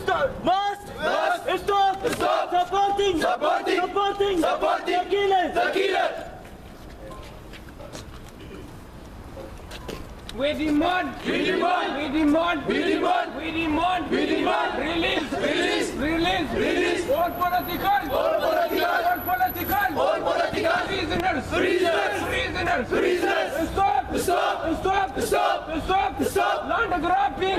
must stop supporting the killers. We demand release. All political prisoners. Stop. Land grabbing.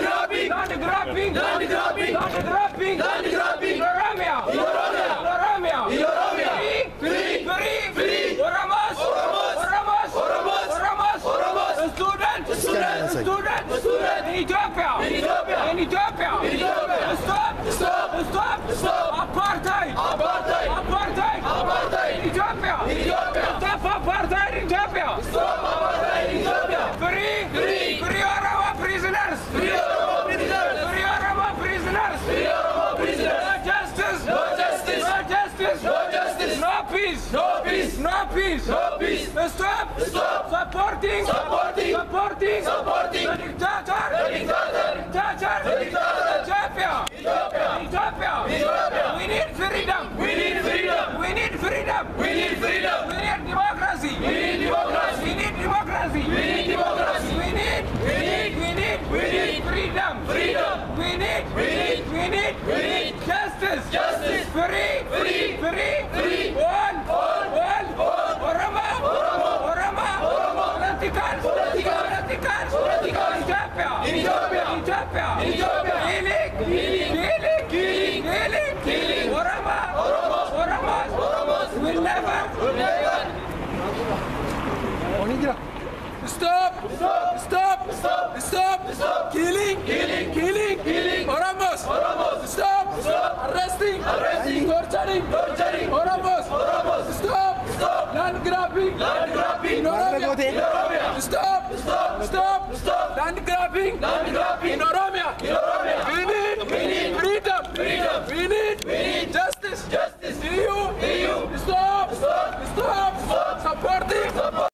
Free. Students in Ethiopia. Stop apartheid in Ethiopia. Stop apartheid in Ethiopia. Free Oromo prisoners. No justice. No peace. Stop supporting the dictator. Ethiopia. We need freedom. We need democracy. We need freedom. We need justice. Free. Oromo. Political. Ethiopia. Killing. Oromos will never. Stop. Killing. Oromos. Stop. Arresting. Torturing. Oromos. Stop. Land grabbing. In Oromia. Stop. Land grabbing. In Oromia.